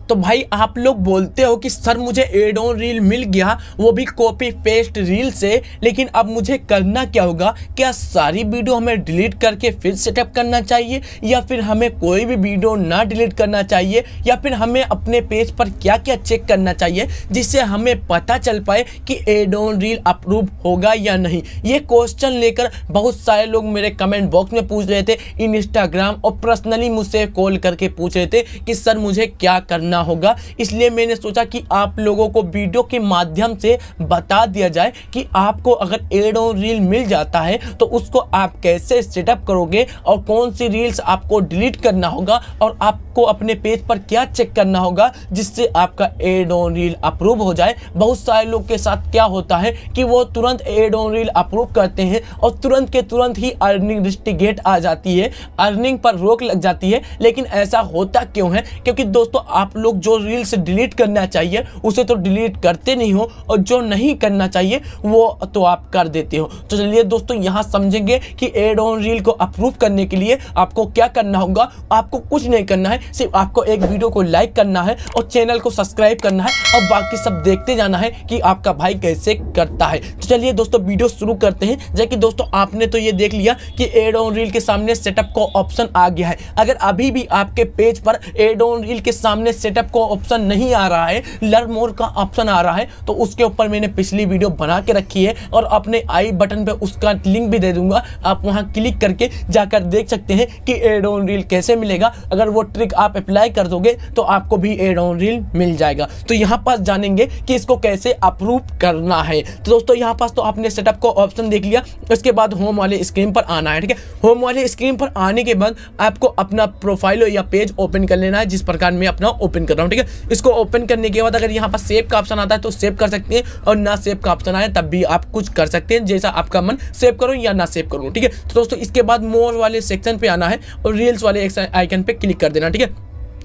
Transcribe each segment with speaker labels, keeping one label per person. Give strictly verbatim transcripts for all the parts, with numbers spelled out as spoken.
Speaker 1: तो भाई आप लोग बोलते हो कि सर मुझे एड ऑन रील मिल गया, वो भी कॉपी पेस्ट रील से, लेकिन अब मुझे करना क्या होगा? क्या सारी वीडियो हमें डिलीट करके फिर सेटअप करना चाहिए, या फिर हमें कोई भी वीडियो ना डिलीट करना चाहिए, या फिर हमें अपने पेज पर क्या क्या चेक करना चाहिए जिससे हमें पता चल पाए कि एड ऑन रील अप्रूव होगा या नहीं? ये क्वेश्चन लेकर बहुत सारे लोग मेरे कमेंट बॉक्स में पूछ रहे थे, इंस्टाग्राम और पर्सनली मुझसे कॉल करके पूछ रहे थे कि सर मुझे क्या करना होगा। इसलिए मैंने सोचा कि आप लोगों को वीडियो के माध्यम से बता दिया जाए कि आपको अगर एड ऑन रील मिल जाता है तो उसको आप कैसे सेटअप करोगे और कौन सी रील्स आपको डिलीट करना होगा और आपको अपने पेज पर क्या चेक करना होगा जिससे आपका एड ऑन रील अप्रूव हो जाए। बहुत सारे लोग के साथ क्या होता है कि वो तुरंत एड ऑन रील अप्रूव करते हैं और तुरंत के तुरंत ही अर्निंग रिस्ट्रिक्ट आ जाती है, अर्निंग पर रोक लग जाती है। लेकिन ऐसा होता क्यों है? क्योंकि दोस्तों आप लोग जो रील्स डिलीट करना चाहिए उसे तो डिलीट करते नहीं हो, और जो नहीं करना चाहिए वो तो आप कर देते हो। तो चलिए दोस्तों यहाँ समझेंगे कि एड ऑन रील को अप्रूव करने के लिए आपको क्या करना होगा। आपको कुछ नहीं करना है, सिर्फ आपको एक वीडियो को लाइक करना है और चैनल को सब्सक्राइब करना है और बाकी सब देखते जाना है कि आपका भाई कैसे करता है। तो चलिए दोस्तों वीडियो शुरू करते हैं। जैसे कि दोस्तों आपने तो ये देख लिया कि एड ऑन रील के सामने सेटअप को ऑप्शन आ गया है। अगर अभी भी आपके पेज पर एड ऑन रील के सामने सेटअप को ऑप्शन नहीं आ रहा है, लर्न मोर का ऑप्शन आ रहा है, तो उसके ऊपर मैंने पिछली वीडियो बना के रखी है और अपने आई बटन पे उसका लिंक भी दे दूंगा। आप वहां क्लिक करके जाकर देख सकते हैं कि एड ऑन रील कैसे मिलेगा। अगर वो ट्रिक आप अप्लाई कर दोगे तो आपको भी एड ऑन रील मिल जाएगा। तो यहाँ पास जानेंगे कि इसको कैसे अप्रूव करना है। तो दोस्तों यहाँ पास तो आपने सेटअप को ऑप्शन देख लिया। इसके बाद होम वाले स्क्रीन पर आना है। ठीक है, होम वाले स्क्रीन पर आने के बाद आपको अपना प्रोफाइल या पेज ओपन कर लेना है, जिस प्रकार मैं अपना ओपन कर रहा हूँ। ठीक है, इसको ओपन करने के बाद अगर यहाँ पर सेव का ऑप्शन आता है तो सेव कर सकते हैं, और ना सेव का ऑप्शन आए तब भी आप कुछ कर सकते हैं, जैसा आपका मन, सेव करो या ना सेव करो। ठीक है, तो दोस्तों इसके बाद मोर वाले सेक्शन पे आना है और रील्स वाले आइकन पे क्लिक कर देना। ठीक है,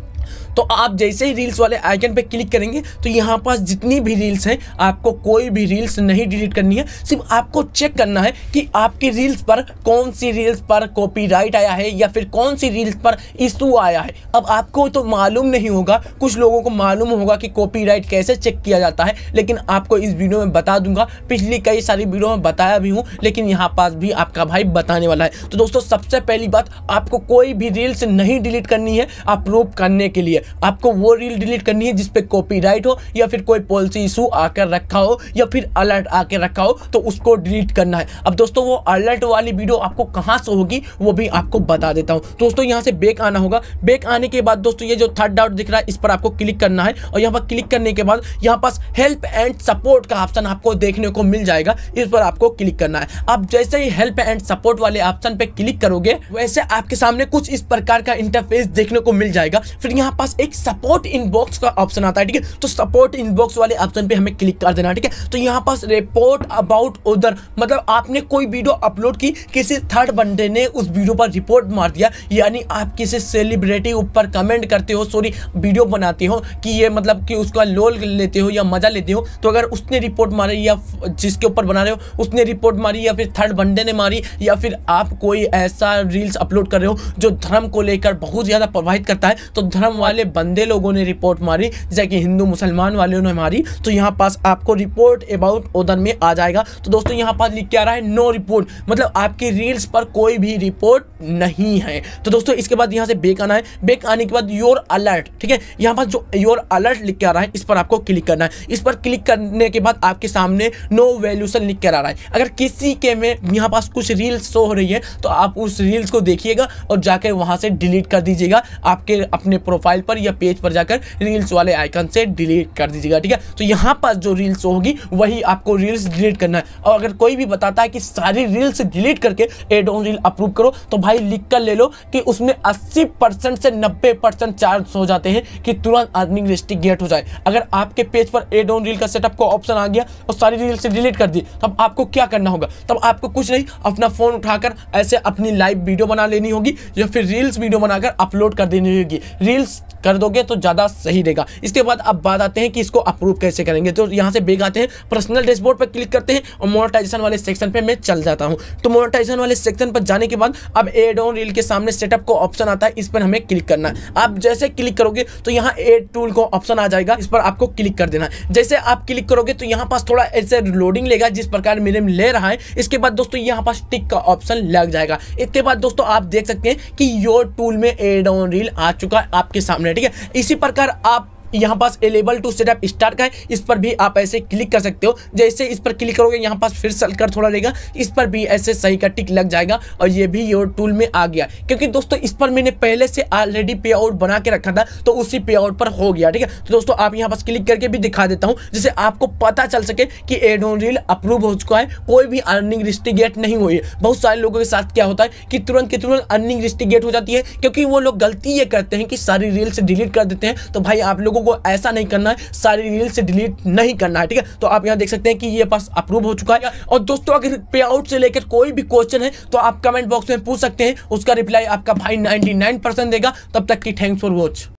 Speaker 1: तो आप जैसे ही रील्स वाले आइकन पे क्लिक करेंगे तो यहाँ पास जितनी भी रील्स हैं आपको कोई भी रील्स नहीं डिलीट करनी है। सिर्फ आपको चेक करना है कि आपकी रील्स पर कौन सी रील्स पर कॉपीराइट आया है या फिर कौन सी रील्स पर इशू आया है। अब आपको तो मालूम नहीं होगा, कुछ लोगों को मालूम होगा कि कॉपीराइट कैसे चेक किया जाता है, लेकिन आपको इस वीडियो में बता दूंगा। पिछली कई सारी वीडियो में बताया भी हूँ, लेकिन यहाँ पास भी आपका भाई बताने वाला है। तो दोस्तों सबसे पहली बात, आपको कोई भी रील्स नहीं डिलीट करनी है अप्रूव करने के लिए। आपको वो रील डिलीट करनी है जिसपे कॉपीराइट हो या फिर कोई पॉलिसी इशू आकर रखा हो या फिर अलर्ट आकर रखा हो, तो उसको डिलीट करना है। अब दोस्तों वो अलर्ट वाली वीडियो आपको कहां से होगी वो भी आपको बता देता हूं। दोस्तों यहां से बैक आना होगा। बैक आने के बाद दोस्तों ये जो थर्ड डॉट दिख रहा है इस पर आपको क्लिक करना है, और यहाँ पर क्लिक करने के बाद यहाँ पास हेल्प एंड सपोर्ट का ऑप्शन आपको देखने को मिल जाएगा। इस पर आपको क्लिक करना है। आप जैसे ही हेल्प एंड सपोर्ट वाले ऑप्शन पे क्लिक करोगे वैसे आपके सामने कुछ इस प्रकार का इंटरफेस देखने को मिल जाएगा। फिर यहाँ पास एक सपोर्ट इनबॉक्स का ऑप्शन आता है। ठीक है, तो सपोर्ट इनबॉक्स वाले ऑप्शन पे हमें क्लिक कर देना। ठीक है, तो यहाँ पास रिपोर्ट अबाउट उधर, मतलब आपने कोई वीडियो अपलोड की, किसी थर्ड बंदे ने उस वीडियो पर रिपोर्ट मार दिया, यानी आप किसी सेलिब्रिटी ऊपर कमेंट करते हो, सॉरी वीडियो बनाते हो कि ये मतलब कि उसका लोल लेते हो या मजा लेते हो, तो अगर उसने रिपोर्ट मारी या जिसके ऊपर बना रहे हो उसने रिपोर्ट मारी या फिर थर्ड बंदे ने मारी, या फिर आप कोई ऐसा रील्स अपलोड कर रहे हो जो धर्म को लेकर बहुत ज्यादा प्रभावित करता है, तो धर्म वाले बंदे लोगों ने रिपोर्ट मारी, जैसे कि हिंदू मुसलमान वालों ने मारी, तो यहाँ पास आपको रिपोर्ट अबाउट उधर में आ जाएगा। तो दोस्तों यहाँ पास लिख के आ रहा है नो रिपोर्ट, मतलब आपकी रील्स पर कोई भी रिपोर्ट नहीं है। तो दोस्तों इसके बाद यहाँ से बैक आना है। बैक आने के बाद योर अलर्ट, ठीक है, यहाँ पास जो योर अलर्ट लिख के आ रहा है इस पर आपको क्लिक करना है। इस पर क्लिक करने के बाद आपके सामने नो वैल्यूशन लिख कर आ रहा है। अगर किसी के में यहाँ पास कुछ रील्स शो हो रही है तो आप उस रील्स को देखिएगा और जाकर वहां से डिलीट कर दीजिएगा। आपके अपने प्रोफाइल पर या पेज पर जाकर रील्स वाले आइकन से डिलीट कर दीजिएगा। ठीक है, तो यहाँ पास जो रील्स होगी वही आपको रील्स डिलीट करना है। और अगर कोई भी बताता है कि सारी रील्स डिलीट करके एड ऑन रील अप्रूव करो, तो भाई लिख कर ले लो कि उसमें अस्सी परसेंट से नब्बे परसेंट चांस हो जाते हैं कि तुरंत अर्निंग रिस्ट्रिक्ट हो जाए। अगर आपके पेज पर एड ऑन रील का सेटअप को ऑप्शन आ गया और सारी रील्स डिलीट कर दी, तब आपको क्या करना होगा? तब आपको कुछ नहीं, अपना फोन उठाकर ऐसे अपनी लाइव वीडियो बना लेनी होगी या फिर रील्स वीडियो बनाकर अपलोड कर देनी होगी। रील्स कर दोगे तो ज़्यादा सही रहेगा। इसके बाद अब बात आते हैं कि इसको अप्रूव कैसे करेंगे। तो यहाँ से बैक आते हैं, पर्सनल डैशबोर्ड पर क्लिक करते हैं और मोनेटाइजेशन वाले सेक्शन पे मैं चल जाता हूँ। तो मोनेटाइजेशन वाले सेक्शन पर जाने के बाद अब एड ऑन रील के सामने सेटअप को ऑप्शन आता है, इस पर हमें क्लिक करना है। आप जैसे क्लिक करोगे तो यहाँ एड टूल को ऑप्शन आ जाएगा, इस पर आपको क्लिक कर देना है। जैसे आप क्लिक करोगे तो यहाँ पास थोड़ा ऐसे लोडिंग लेगा जिस प्रकार मेरे में ले रहा है। इसके बाद दोस्तों यहाँ पास टिक का ऑप्शन लग जाएगा। इसके बाद दोस्तों आप देख सकते हैं कि योर टूल में एड ऑन रील आ चुका है आपके सामने, ठीक है। इसी प्रकार आप यहाँ पास एलेबल टू सेटअप स्टार्ट का है, इस पर भी आप ऐसे क्लिक कर सकते हो। जैसे इस पर क्लिक करोगे यहाँ पास फिर चल कर थोड़ा रहेगा, इस पर भी ऐसे सही का टिक लग जाएगा और ये भी योर टूल में आ गया। क्योंकि दोस्तों इस पर मैंने पहले से ऑलरेडी पे आउट बना के रखा था तो उसी पे आउट पर हो गया, ठीक है। तो दोस्तों आप यहाँ पास क्लिक करके भी दिखा देता हूँ जिससे आपको पता चल सके कि एड ऑन रील अप्रूव हो चुका है, कोई भी अर्निंग रिस्ट्रिगेट नहीं हुई है। बहुत सारे लोगों के साथ क्या होता है कि तुरंत के तुरंत अर्निंग रिस्ट्रिगेट हो जाती है, क्योंकि वो लोग गलती ये करते हैं कि सारी रील्स डिलीट कर देते हैं। तो भाई आप लोगों को ऐसा नहीं करना है, सारी रील से डिलीट नहीं करना है, ठीक है। तो आप यहां देख सकते हैं कि ये पास अप्रूव हो चुका है। और दोस्तों अगर पे आउट से लेकर कोई भी क्वेश्चन है तो आप कमेंट बॉक्स में पूछ सकते हैं, उसका रिप्लाई आपका भाई नाइंटी नाइन परसेंट देगा। तब तक की थैंक्स फॉर वॉच।